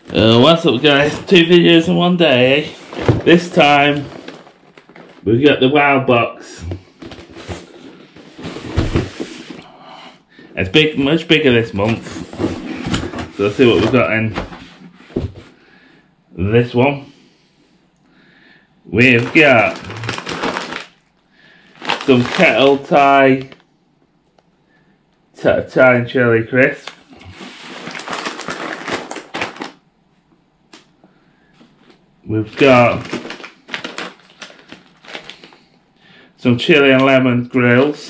What's up guys, 2 videos in one day. This time we've got the WOW box. It's big, much bigger this month. So let's see what we've got in this one. We've got some Kettle Thai and chili crisp. We've got some chili and lemon grills.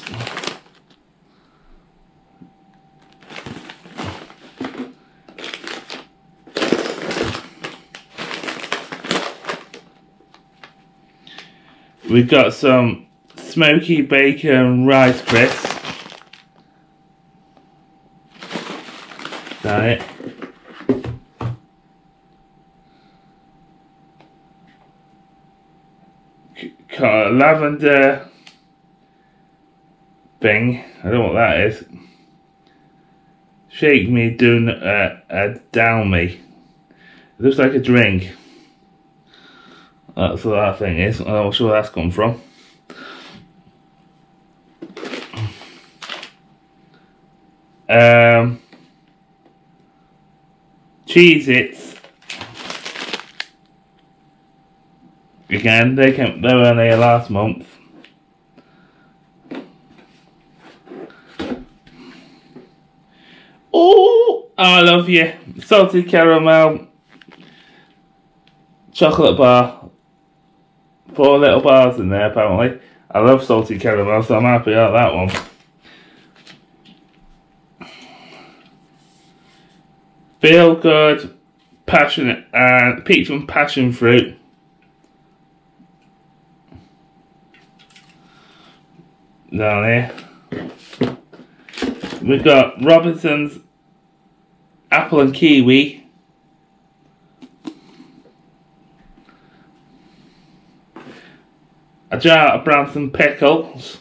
We've got some smoky bacon rice crisps. Got it. Lavender thing, I don't know what that is. Shake me, down me. It looks like a drink. That's what that thing is. I'm not sure where that's come from. Cheez-Its. Again, they were on there last month. Oh, I love you. Salted caramel chocolate bar. 4 little bars in there apparently. I love salted caramel, so I'm happy about that one. Feel good, passionate, and peach and passion fruit. Down here we've got Robinson's apple and kiwi, a jar of Branston pickles,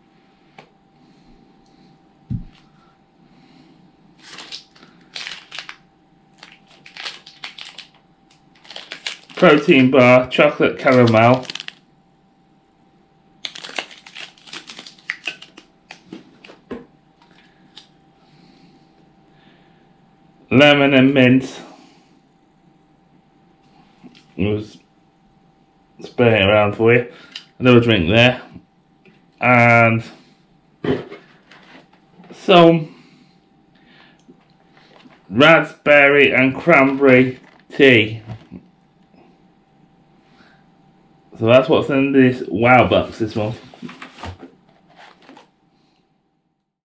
protein bar, chocolate caramel, lemon and mint. We'll spin it around for you. Another drink there. And some raspberry and cranberry tea. So that's what's in this WOW box this month.